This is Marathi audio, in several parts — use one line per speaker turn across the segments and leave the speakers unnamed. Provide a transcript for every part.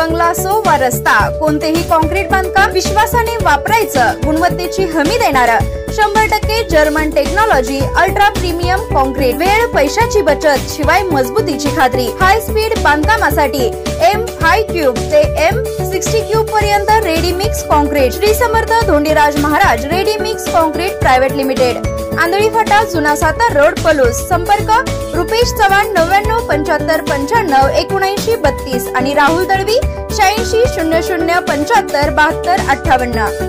बंगला असो वा रस्ता, कोणतेही कॉन्क्रीट बांधकाम विश्वासाने वापरायचं, गुणवत्तेची हमी देणारं 100% German technology, ultra premium concrete, वेळ पैशाची बचत शिवाय मजबूतीची खात्री। हाय स्पीड बांधकामासाठी M5 क्यूब ते M60 क्यूब पर्यंत ready mix concrete. Shri Samarth Dhondiraj Maharaj ready mix concrete private limited, Andhali Phata, जुना सातार रोड, पलूस। संपर्क रुपेश चव्हाण 99 75 95 79 32 आणि राहुल दळवी 86 00 75 72 58।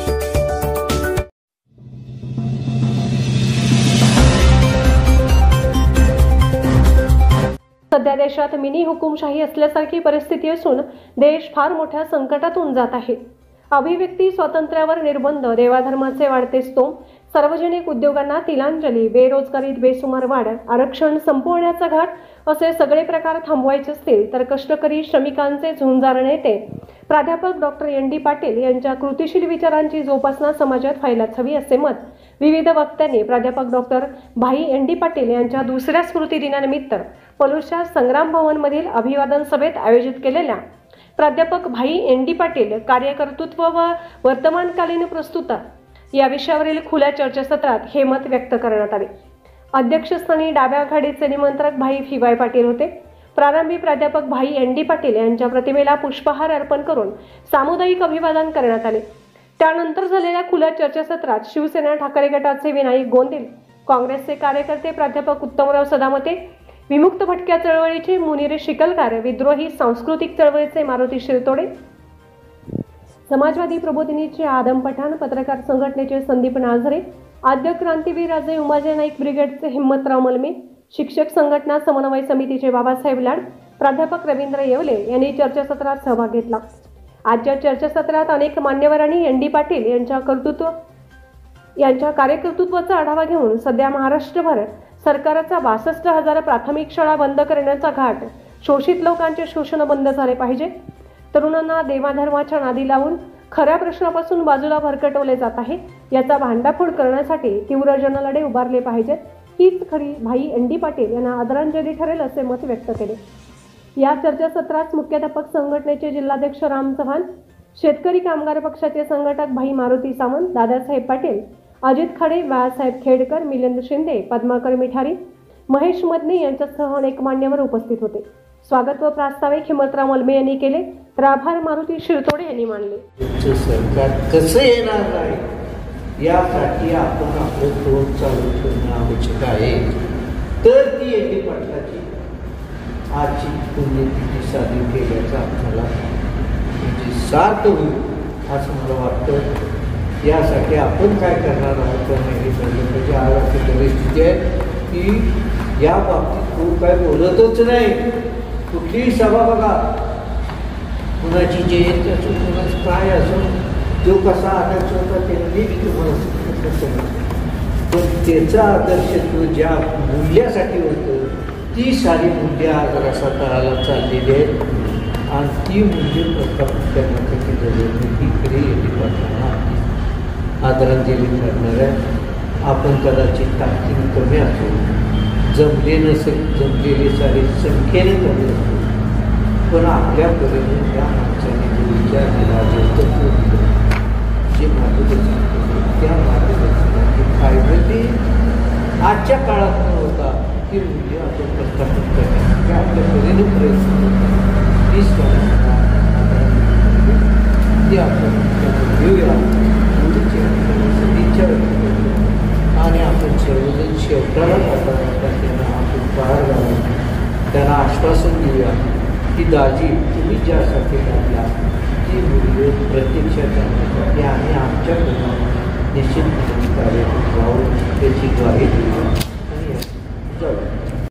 सध्या देशात मिनी हुकुमशाही असल्यासारखी परिस्थिती असून देश फार मोठ्या संकटातून जात आहे। अभिव्यक्ती स्वातंत्र्यावर निर्बंध, देवाधर्माचे वाढते स्तोम, सार्वजनिक उद्योगांना तिलांजली, बेरोजगारीत बेसुमार वाढ, आरक्षण संपवण्याचा घाट असे सगळे प्रकार थांबवायचे असतील तर कष्टकरी श्रमिकांचे झुंजार नेते प्राध्यापक डॉक्टर ND पाटील यांच्या कृतिशील विचारांची जोपासना समाजात व्हायलाच हवी असे मत विविध वक्त्यांनी प्राध्यापक डॉक्टर भाई ND पाटील यांच्या दुसऱ्या स्मृती दिनानिमित्त पलूसच्या संग्राम भवन मधील अभिवादन सभेत आयोजित केलेल्या प्राध्यापक भाई ND पाटील कार्यकर्तृत्व व वर्तमानकालीन प्रस्तुता या विषयावरील खुल्या चर्चासत्रात हे मत व्यक्त करण्यात आले। अध्यक्षस्थानी डाव्या आघाडीचे निमंत्रक भाई FY पाटील होते। प्रारंभी प्राध्यापक भाई ND पाटील यांच्या प्रतिमेला पुष्पहार अर्पण करून सामुदायिक अभिवादन करण्यात आले। त्यानंतर झालेल्या खुल्या चर्चासत्रात शिवसेना ठाकरे गटाचे विनायक गोंदिल, काँग्रेसचे कार्यकर्ते प्राध्यापक उत्तमराव सदामते, विमुक्त भटक्या चळवळीचे मुनीर शिकलकार, विद्रोही सांस्कृतिक चळवळीचे मारुती शिरतोडे, समाजवादी प्रबोधिनीचे आदम पठाण, पत्रकार संघटनेचे संदीप नाझरे, आद्य क्रांतीवीर राजे उमाजी नाईक ब्रिगेडचे हिम्मतराव मलमे, शिक्षक संघटना समन्वय समितीचे बाबासाहेब लाड, प्राध्यापक रवींद्र येवले यांनी चर्चासत्रात सहभाग घेतला। आजच्या चर्चासत्रात अनेक मान्यवरांनी ND पाटील यांच्या कार्यकर्तृत्वाचा आढावा घेऊन सध्या महाराष्ट्रभर सरकारचा 62,000 प्राथमिक शाळा बंद करण्याचा घाट, शोषित लोकांचे शोषण बंद झाले पाहिजे, तरुणांना देवाधर्माच्या नादी लावून खऱ्या प्रश्नापासून बाजूला भरकटवले जात आहे, याचा भांडाफोड करण्यासाठी तीव्र जनलढे उभारले पाहिजेत, हीच खरी भाई ND पाटील यांना आदरांजली ठरेल असे मत व्यक्त केले। या चर्चासत्रात मुख्याध्यापक संघटनेचे जिल्हाध्यक्ष राम चव्हाण, शेतकरी कामगार पक्षाचे संघटक भाई मारुती सावंत, दादासाहेब पाटील, अजित खाडे, बाळासाहेब खेडकर, मिलिंद शिंदे, पद्माकर मिठारी, महेश मदने यांच्यासह अनेक मान्यवर उपस्थित होते। स्वागत व प्रास्ताविक हिम्मतराव मलमे यांनी केले तर आभार मारुती शिरतोडे यांनी मानले।
सरकार कसं येणार आहे यासाठी आपण आपलं तोंड चालू ठेवणं आवश्यक आहे, तर ती ND पाटलाची आजची पुण्यतिथी साजरी केल्याचा आपल्याला म्हणजे सार्थ होईल असं मला वाटतं। यासाठी आपण काय करणार आहोत तर नाही पाहिजे। आज अशी परिस्थिती आहे की या बाबतीत खूप काय बोलतच नाही। कुठलीही सभा बघा, कुणाची जयंती असो, कुणाचं काय असो, जो कसा आदर्श होता त्यांनी तुम्हाला, पण त्याचा आदर्श तो ज्या मूल्यासाठी होतं ती सारी मूल्य आज रसा तळाला चाललेली आहेत आणि ती मूल्य प्रस्थापित करण्यासाठी जरूर खरी ND पाटलांना आदरांजली ठरणार आहे। आपण कदाचित ताकदीने कमी असो, जमले नसेल, जमलेले सारे संख्येने कमी असतो, पण आपल्यापर्यंत त्या माणसाने जो विचार केला, जे तत्व दिलं, जे मार्गदर्शन केलं, त्या मार्गदर्शनाचे फायदे ते आजच्या काळात न होता ती मूल्य आपण प्रस्थापित करण्यासाठी आपल्यापर्यंत प्रयत्न करतात। तीच ती आपण घेऊया सदिच्छा व्यक्त करतो आणि आपण सर्वजण शेवटाला जाता त्यांना आपण पार घालून त्यांना आश्वासन देऊया की दाजी तुम्ही ज्यासाठी लागला ती मूल्य प्रत्यक्षात आणण्यासाठी आम्ही आमच्या